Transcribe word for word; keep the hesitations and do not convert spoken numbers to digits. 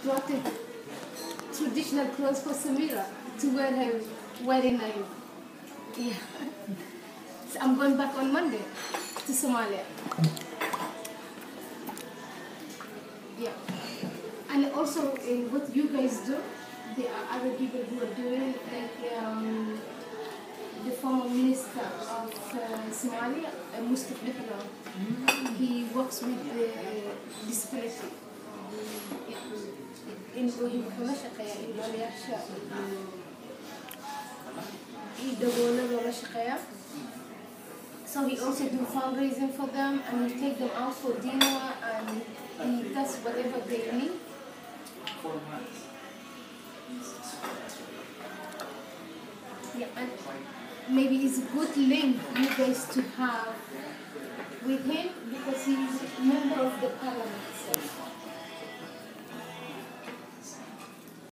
brought a traditional clothes for Samira to wear her wedding night. Yeah. So I'm going back on Monday to Somalia. Yeah. And also uh, what you guys do, there are other people who are doing, like um, the former minister of uh, Somalia, uh, Mustafa Ifrah. Mm. He works with the uh, disability. In wuxuu shaqeeyaa in dhalinyarada iyo daboolada la shaqeeyaa. So he also do fundraising for them, and he take them out for dinner, and he does whatever they need. Yeah, and maybe it's a good link you guys to have with him because he's a member of the parliament. So.